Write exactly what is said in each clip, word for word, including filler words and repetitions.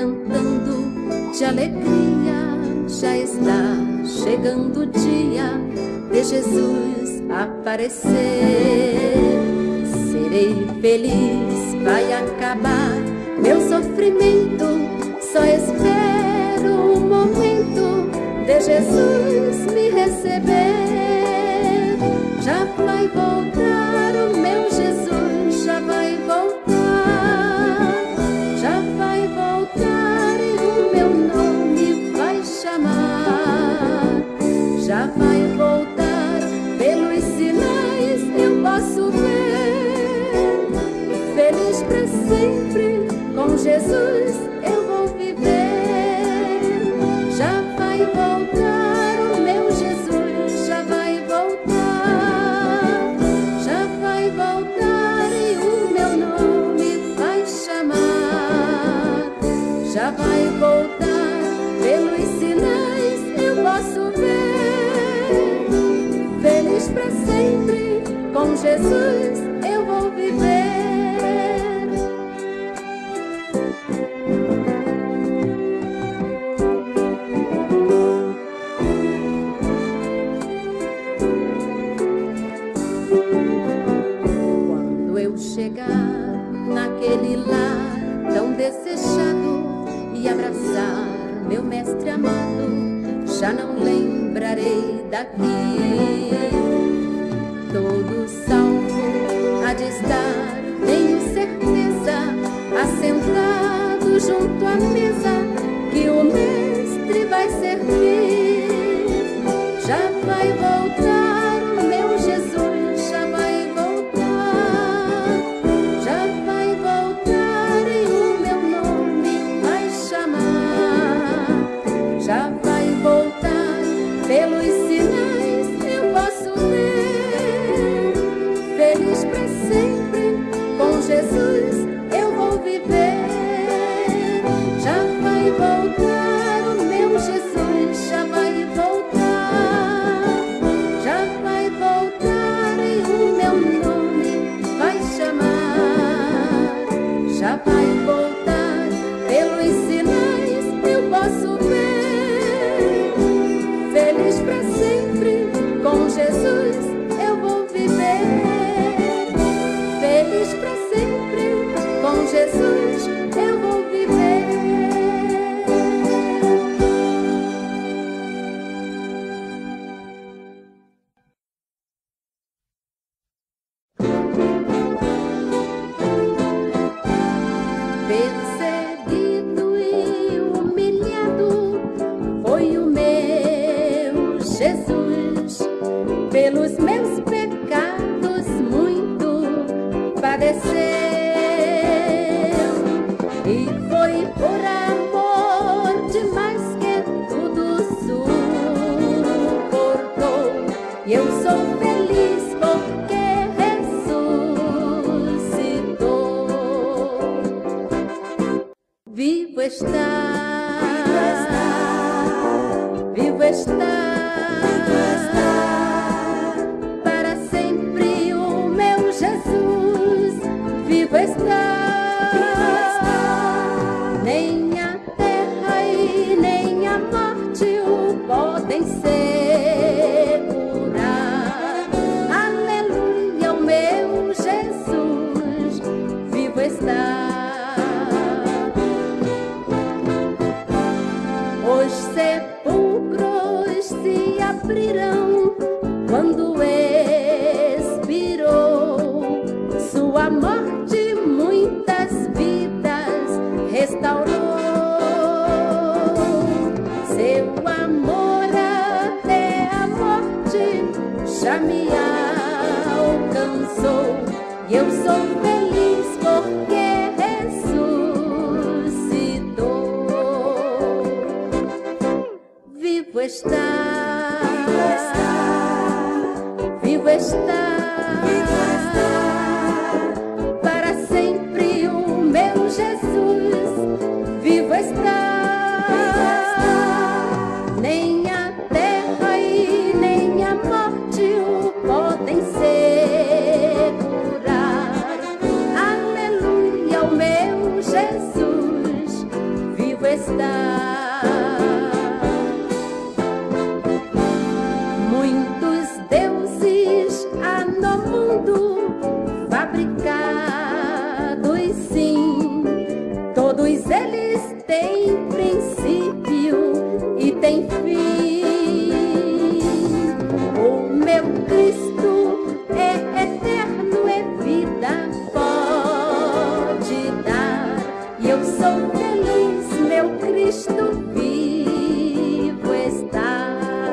cantando de alegria, já está chegando o dia de Jesus aparecer. Serei feliz, vai acabar meu sofrimento, só espero o momento de Jesus me receber. Já vai voltar o meu Jesus, já vai voltar, já vai voltar e o meu nome vai chamar. Já vai voltar, pelos sinais eu posso ver. Feliz pra sempre, com Jesus eu vou viver. Já vai voltar o meu Jesus, já vai voltar, já vai voltar e o meu nome vai chamar. Já vai voltar, pelos sinais eu posso ver. Feliz pra sempre, com Jesus eu vou viver. Quando eu chegar naquele lar tão desejado e abraçar meu mestre amado, já não lembrarei daqui. Todo salvo há de estar, tenho certeza, assentado junto à mesa que o mestre vai servir. Já vai voltar o meu Jesus, já vai voltar, já vai voltar e o meu nome vai chamar. Já vai voltar, pelos sinais eu posso ver. Feliz pra sempre, com Jesus eu vou viver. Já vai voltar o meu Jesus, já vai voltar, já vai voltar e o meu nome vai chamar. Já vai voltar, pelos sinais eu posso ver. Feliz pra sempre, com Jesus eu vou viver. Feliz pra sempre, com Jesus eu vou viver. Perseguido e humilhado foi o meu Jesus, pelos meus pecados muito padeceu, e foi por amor demais que tudo suportou. E eu sou feliz porque ressuscitou. Vivo está, vivo está, para sempre o meu Jesus. Vivo está, nem a terra e nem a morte o podem segurar. Aleluia, o meu Jesus vivo está. Os sepulcros se abrirão quando expirou. Sua morte muitas vidas restaurou. Seu amor até a morte já me alcançou. E eu sou feliz porque ressuscitou. Vivo está, vivo está, para sempre o meu Jesus. Vivo está, nem a terra e nem a morte o podem segurar. Aleluia, o meu Jesus vivo está. Muitos deuses há no mundo, fabricados sim, todos eles têm princípio e têm fim. O meu Cristo é eterno, é vida, pode dar, e eu sou feliz, meu Cristo vivo está.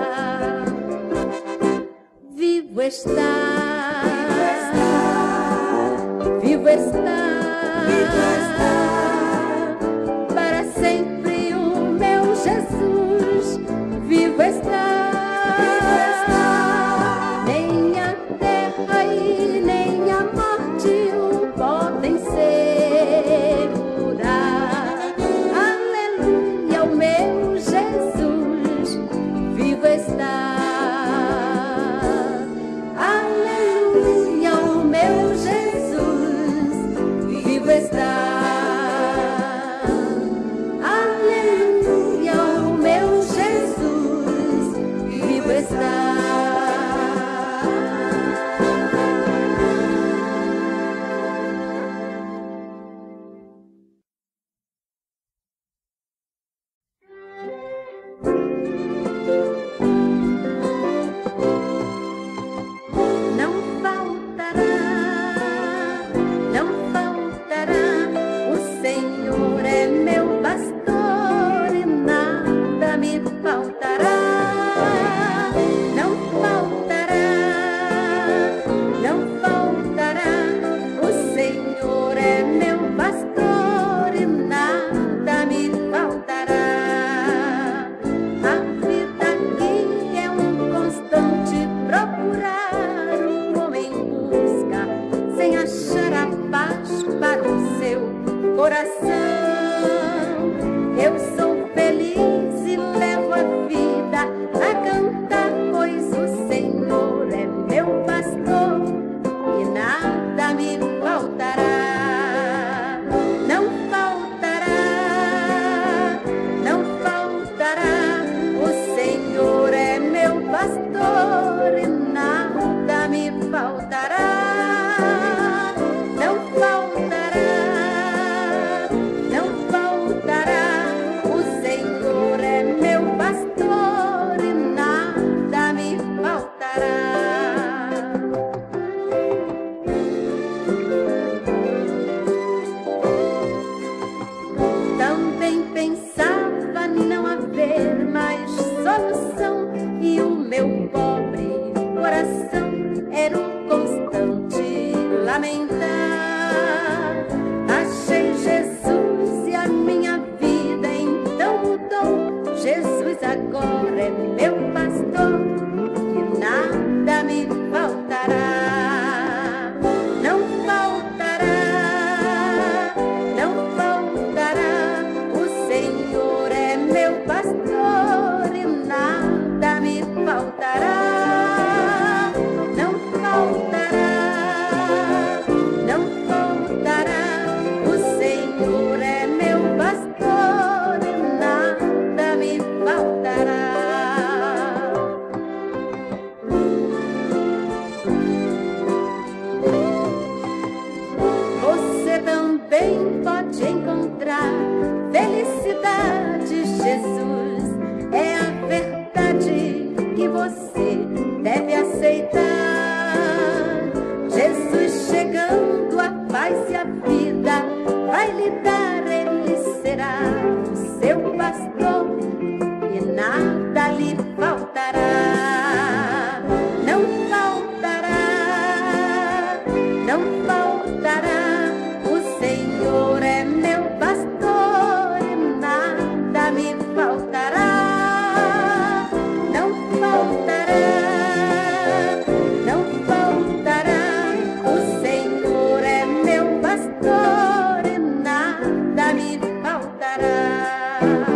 Vivo está, vivo está, para sempre o meu Jesus, vivo está. Nem a terra e nem a morte o podem segurar. Aleluia, o meu Jesus, vivo está. Aleluia, o meu Jesus vivo está. Não faltará, não faltará. O Senhor é meu pastor e nada me faltará. Não faltará, não faltará. O Senhor é meu pastor e nada me faltará. A vida aqui é um constante procurar, o homem busca sem achar a paz para o seu coração. Eu sou feliz e levo a vida a cantar, pois o Senhor é meu pastor e nada me faltará. Não faltará, não faltará. O Senhor é meu pastor e nada me faltará. Não faltará, não faltará. O Senhor é meu pastor e nada me faltará. Também pensava em não haver mais solução, e o meu pobre coração era um constante lamentar. Achei Jesus e a minha vida então mudou. Jesus agora é meu pastor e nada me faltará. Não faltará, não faltará. O Senhor é meu pastor e nada me faltará. Não faltará, não faltará. O Senhor é meu pastor e nada me faltará. Você também pode encontrar felicidade. Jesus é a verdade que você deve aceitar. Jesus chegando, a paz e a vida vai lhe dar. Ele será o seu pastor e nada lhe faltará. Não faltará, não faltará. O Senhor é meu pastor e nada me faltará. Não faltará, não faltará. O Senhor é meu pastor e nada me faltará.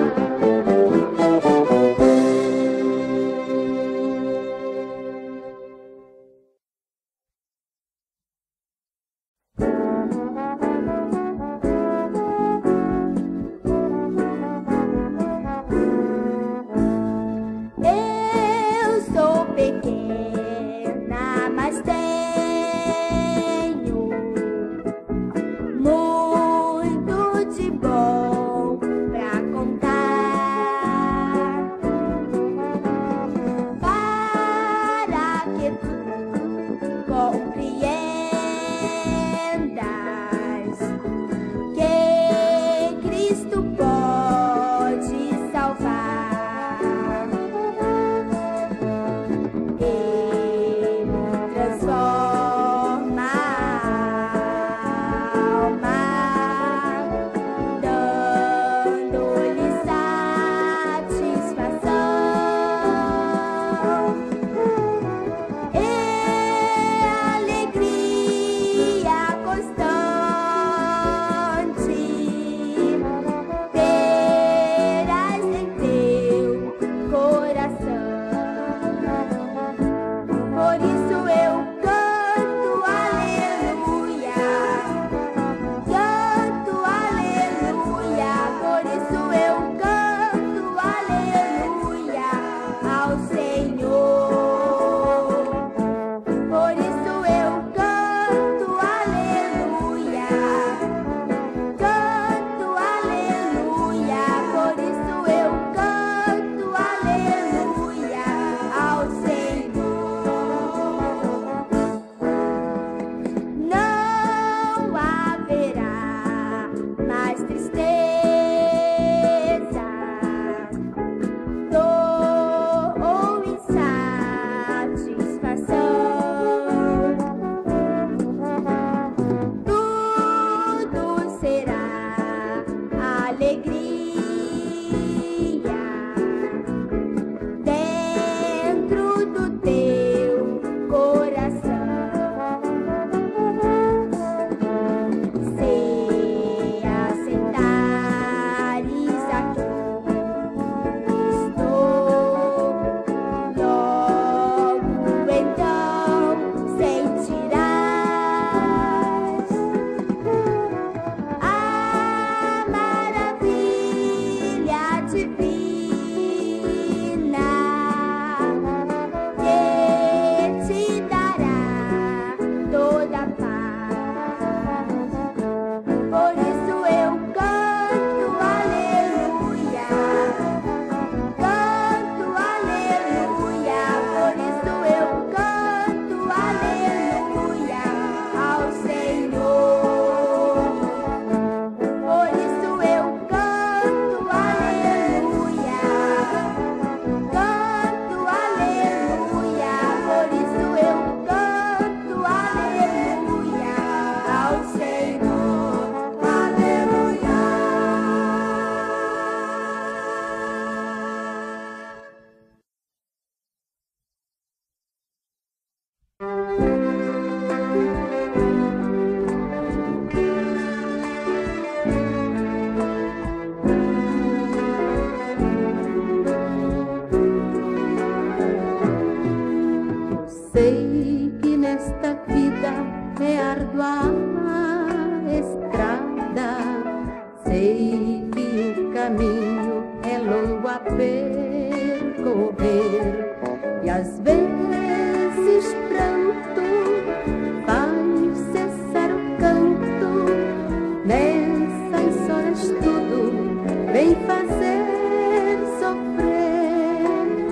Sei que nesta vida é árdua a estrada, sei que o caminho é longo a percorrer, e às vezes pranto faz cessar o canto. Nessas horas tudo vem fazer sofrer.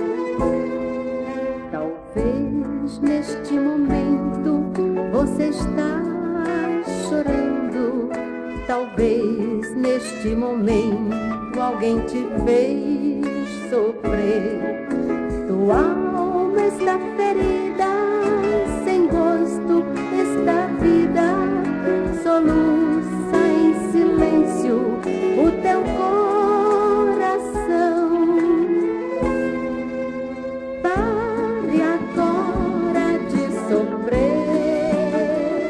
Talvez neste momento você está chorando, talvez neste momento alguém te fez sofrer. Tua alma está ferida, sem gosto está a vida, soluça em silêncio o teu coração. Pare agora de sofrer,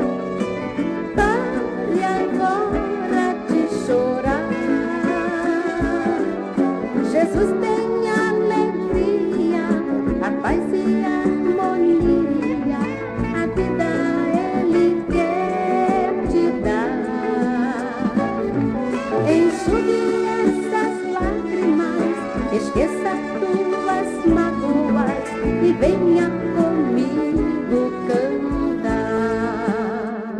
pare agora de chorar. Jesus tem alegria, a paz e a harmonia, a vida Ele quer te dar. Enxugue essas lágrimas, esqueça tuas mágoas e venha comigo cantar.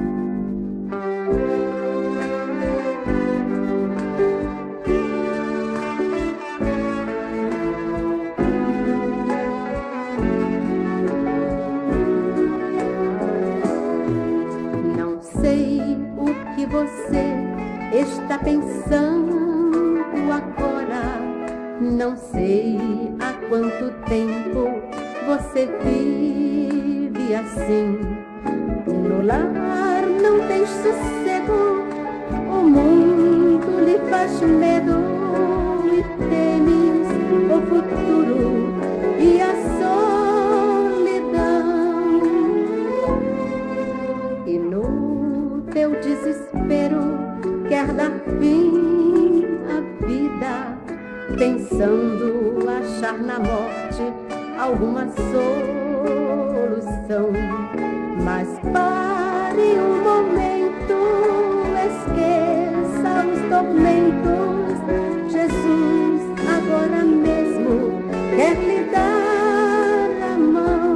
Não sei o que você está pensando agora, não sei há quanto tempo você vive assim. No lar não tem sossego, o mundo lhe faz medo e temes o futuro e a solidão. E no teu desespero quer dar fim à vida, pensando achar na morte alguma solução. Mas pare um momento, esqueça os tormentos. Jesus agora mesmo quer lhe dar a mão.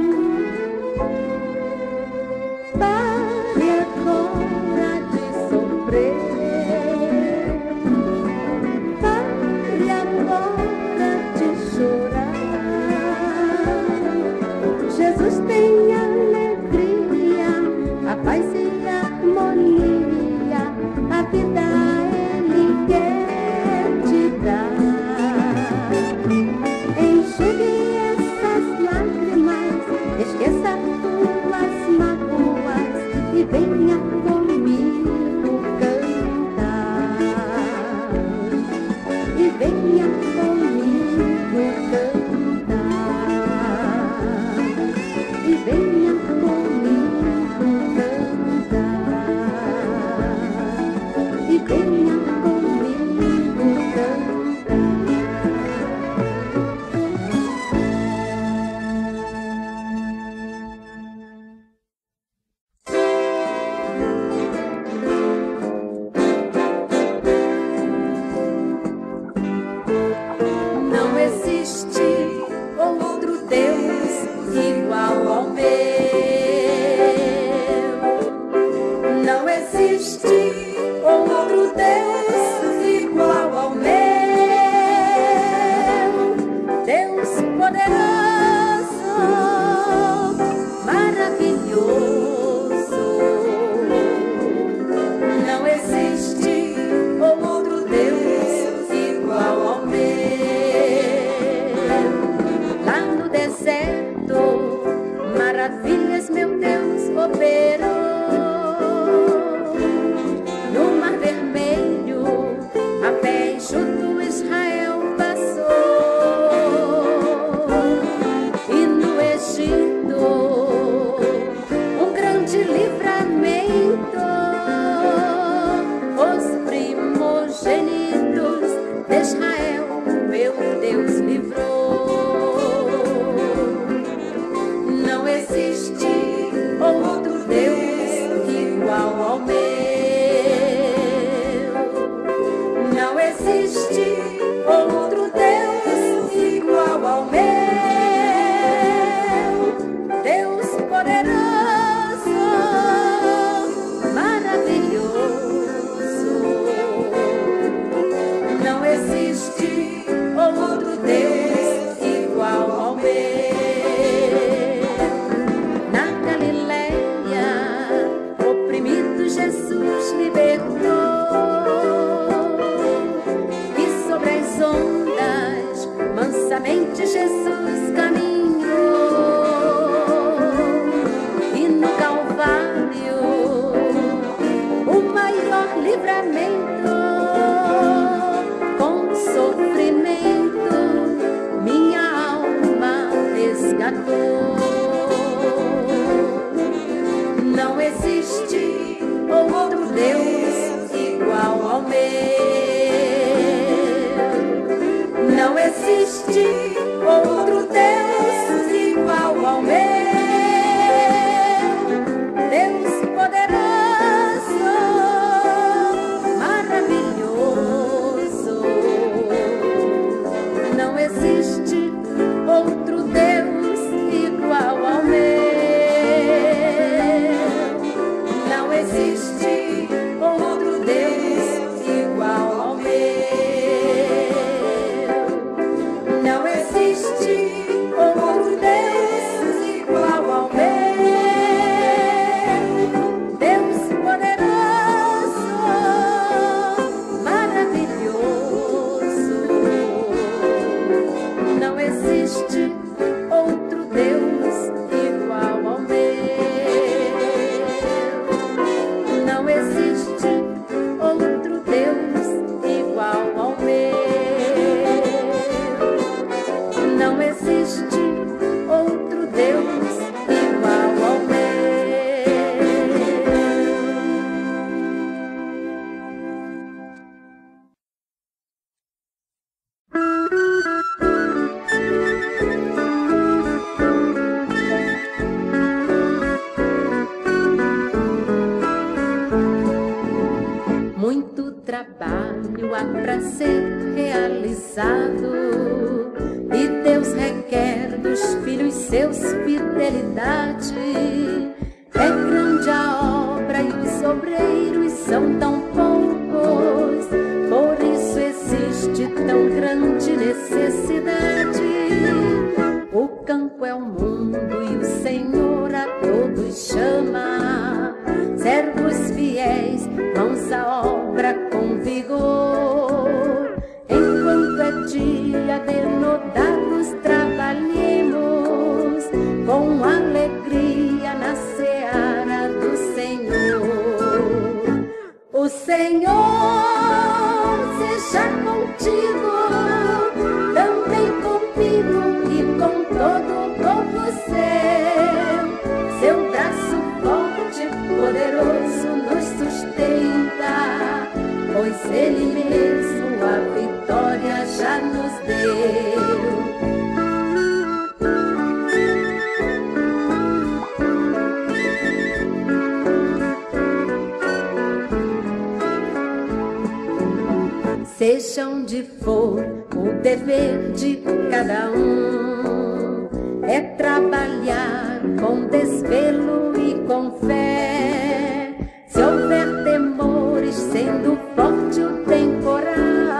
Pare agora de sofrer, pare agora de chorar. Jesus tem alegria, a paz e a harmonia, a vida Ele quer te dar. Enxugue essas lágrimas, esqueça tuas mágoas e venha comigo cantar. E venha comigo cantar. E venha comigo cantar. E venha comigo cantar. de Israel, meu Deus livrou. Não existe outro Deus igual ao meu. Não existe outro Deus igual ao meu. Deus poderoso, maravilhoso. Não existe outro Deus igual ao meu. Na Galileia, oprimido Jesus libertou, e sobre as ondas mansamente Jesus caminhou, e no Calvário o maior livramento, com sofrimento minha alma resgatou. Não existe outro Deus igual ao meu. Não existe outro Deus igual ao meu. Deus poderoso, maravilhoso. Não existe outro Deus igual ao meu. Não existe outro Deus igual ao meu. Não existe outro Deus igual ao meu. Deus poderoso, maravilhoso. Não existe outro Deus igual ao meu. Não existe outro Deus igual ao meu. Não existe outro Deus igual ao meu. Muito trabalho há para ser realizado, e Deus requer dos filhos seus fidelidade. É grande a obra e os obreiros são tão poucos, por isso existe tão grande necessidade. O campo é o mundo e o Senhor a todos chama, servos fiéis, mãos à obra com vigor. Enquanto é dia denodados, trabalhemos com alegria na seara do Senhor. O Senhor seja contigo, também comigo e com todo o povo seu. Seu braço forte, poderoso nos sustenta, pois Ele mesmo a vitória já nos deu. Seja onde for o dever de cada um, é trabalhar com desvelo e com fé. Se houver temores, sendo forte o temporal,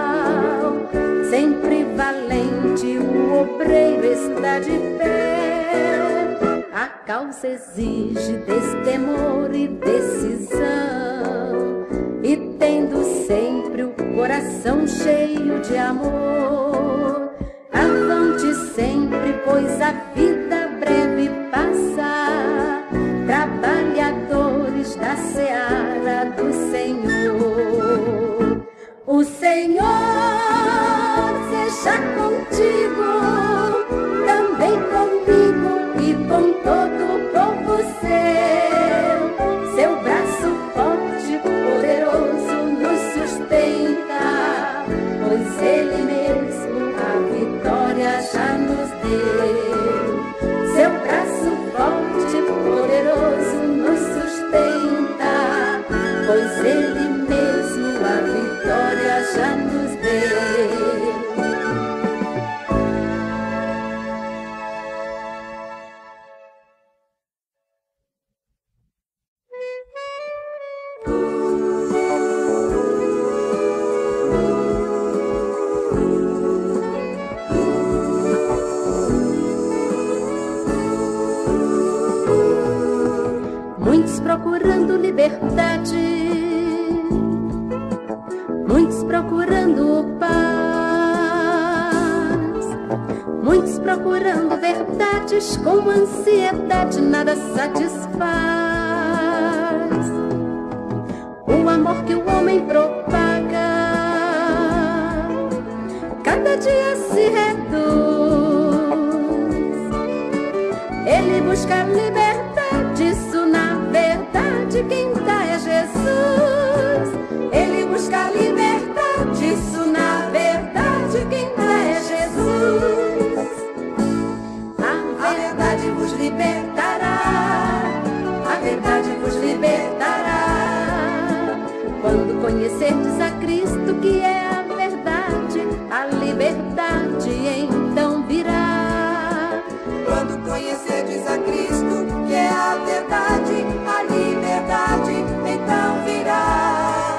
sempre valente o obreiro está de pé. A causa exige destemor e decisão, e tendo sempre o coração cheio de amor, avante sempre, pois a vida breve passa, trabalhadores da seara do Senhor. O Senhor seja contigo, também comigo e com todo o povo seu. Seu braço forte, poderoso nos sustenta, pois Ele mesmo a vitória já nos deu. Seu braço forte e poderoso nos sustenta, pois Ele mesmo a vitória já nos deu. Muitos procurando liberdade, muitos procurando paz, muitos procurando verdades, com ansiedade nada satisfaz. O amor que o homem propaga cada dia se reduz. Ele busca liberdade, isso na verdade quem dá é Jesus. Ele busca liberdade, isso na verdade quem dá é Jesus. A verdade vos libertará, a verdade vos libertará. Quando conhecerdes a Cristo, que é a verdade, a liberdade então virá. Quando conhecerdes a Cristo, que é a verdade, a liberdade então virá.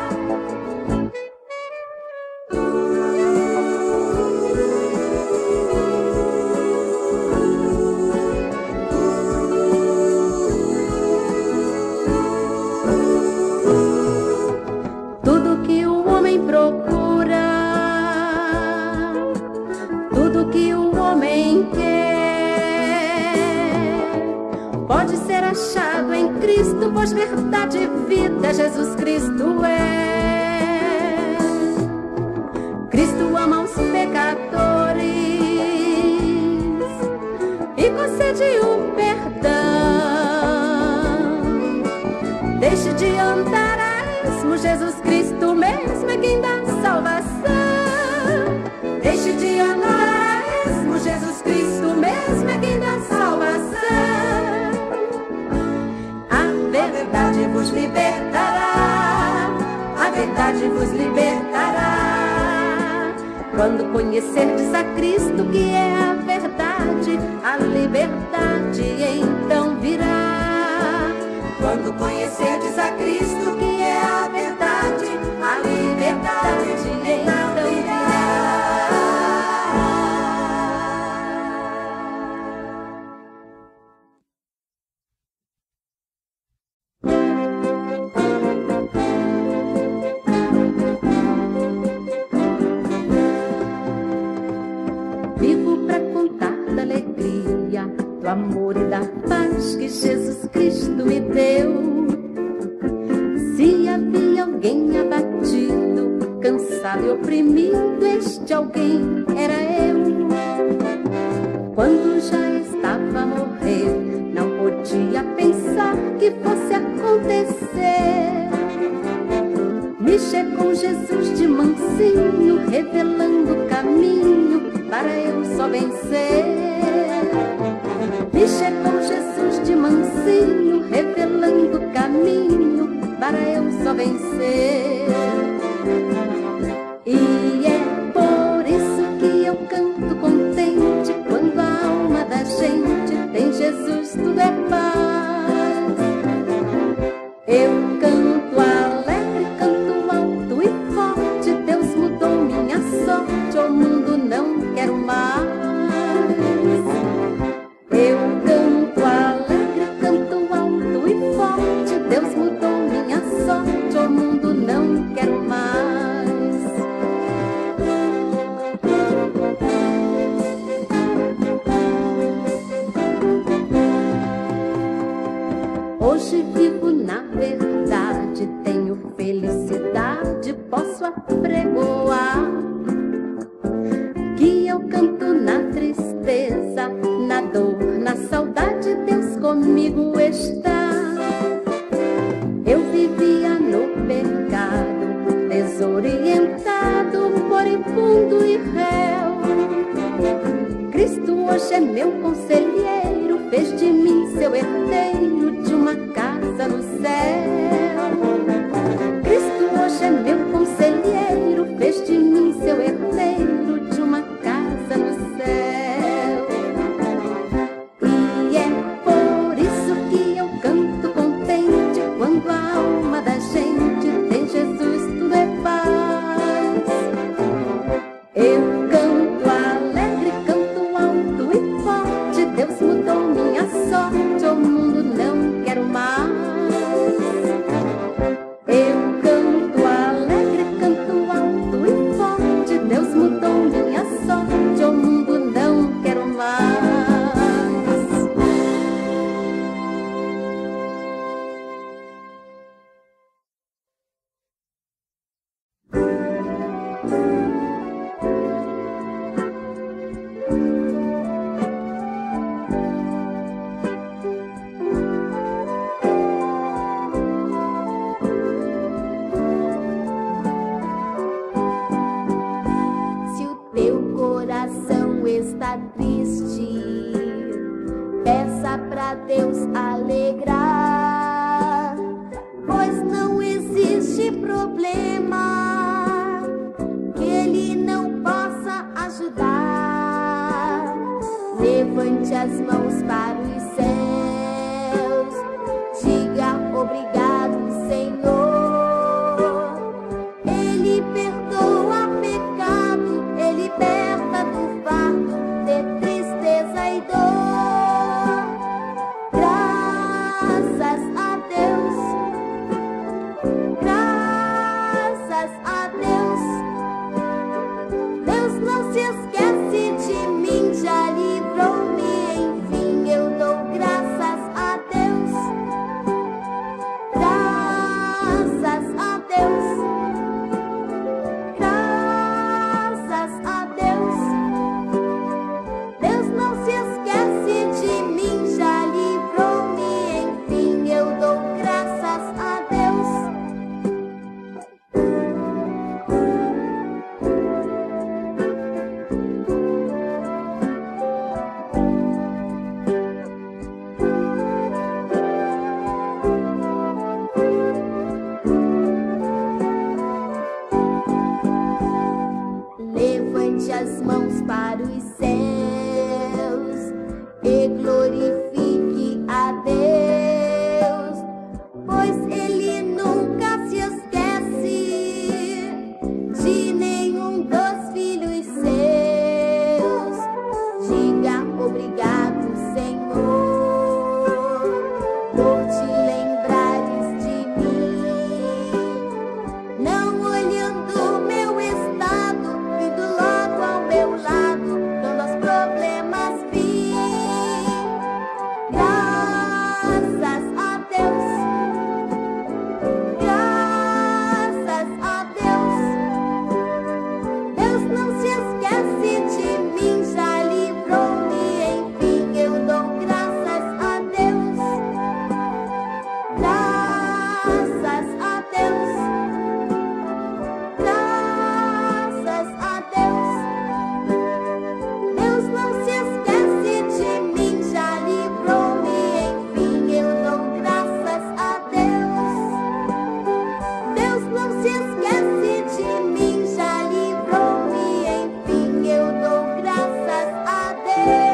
Tudo que o homem procura, tudo que o homem quer, pode ser achado em Cristo, pois verdade e vida Jesus Cristo é. Cristo ama os pecadores e concede o perdão. Deixe de andar a esmo, Jesus Cristo mesmo é quem dá salvação. Deixe de andar a esmo, Jesus Cristo mesmo é quem dá salvação. A verdade vos libertará, a verdade vos libertará. Quando conhecerdes a Cristo, que é a verdade, a liberdade então virá. Quando conhecerdes a Cristo, que é a verdade, a liberdade então virá. Vivo pra contar da alegria, do amor e da paz que Jesus Cristo me deu. Se havia alguém abatido, cansado e oprimido, este alguém era eu. Quando já estava a morrer, não podia pensar que fosse acontecer. Me chegou Jesus de mansinho, revelando o caminho para eu só vencer. Me chegou Jesus de mansinho, revelando o caminho para eu só vencer. E é por isso que eu canto contente, quando a alma da gente tem Jesus, tudo é paz. Eu canto alegre, canto alto e forte, Deus mudou minha sorte, ao mundo não quero mais. Eu canto alegre, canto alto e forte, Deus mudou minha sorte, ao mundo não quero mais. Hoje vivo na verdade, tenho felicidade, posso apregoar que eu canto de réu. Cristo hoje é meu conselheiro, fez de mim seu herdeiro de uma casa no céu. Cristo hoje é meu conselheiro, fez de mim seu herdeiro de uma casa no céu. E é por isso que eu canto contente quando a alma da gente tem Jesus, tudo é paz. Eu canto alegre, canto alto e forte, Deus mudou minha sorte, o mundo não quero mais. Eu canto alegre, canto alto e forte, Deus mudou minha sorte, o mundo não quero mais. Se o teu coração está triste, peça pra Deus alegrar, pois não existe problema que Ele não possa ajudar. Levante as mãos para os céus, diga obrigado, Senhor. Ele perdoa pecado, Ele liberta do fardo de tristeza e dor. Graças a Deus, graças a Deus. Deus não se esquece de mim, já livrou-me, enfim eu dou graças a Deus. Graças a Deus, graças a Deus. Deus não se esquece de mim, já livrou-me, enfim eu dou graças a Deus. Levante as mãos para os céus e glorifique a Deus, pois Ele nunca se esquece de nenhum dos filhos seus. Diga obrigado, Senhor, por te lembrares de mim, não olhando meu estado, vindo logo ao meu lado, dando aos problemas fim. Graças a Deus, graças a Deus. Deus não se esquece de mim, já livrou-me, enfim eu dou graças a Deus. Graças a Deus, graças a Deus. Deus não se esquece de mim, já livrou-me, enfim eu dou graças a Deus. Deus não se esquece de mim, já livrou-me, enfim eu dou graças a Deus.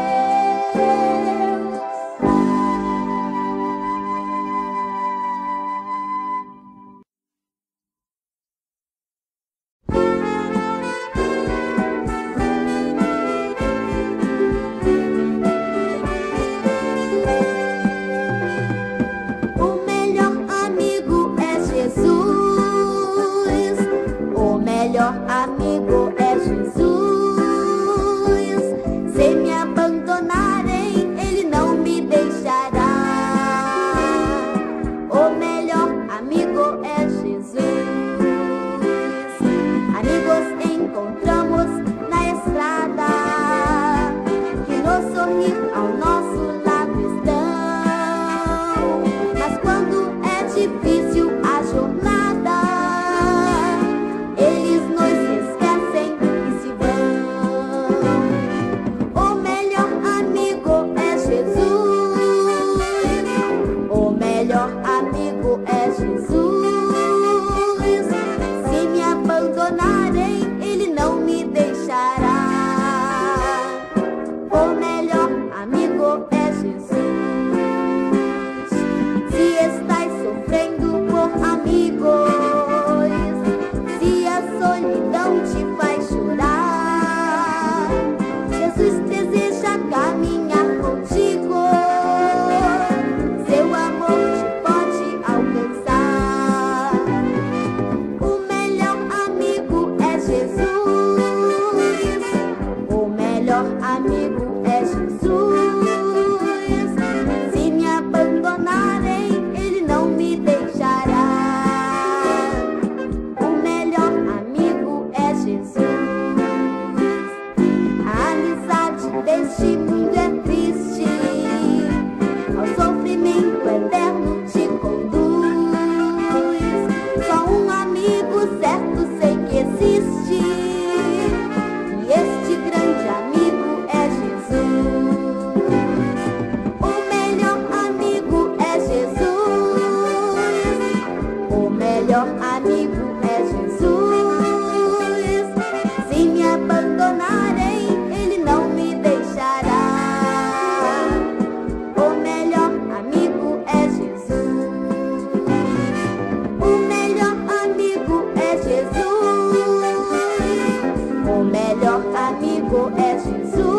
O melhor amigo é Jesus. O melhor amigo é Jesus. Se me abandonarem, Ele não me deixará. O melhor amigo é Jesus. Amigos encontramos na estrada, que no sorrir ao nosso lado estão. Mas quando é difícil a jornada, eles nos esquecem e se Fogo é Jesus.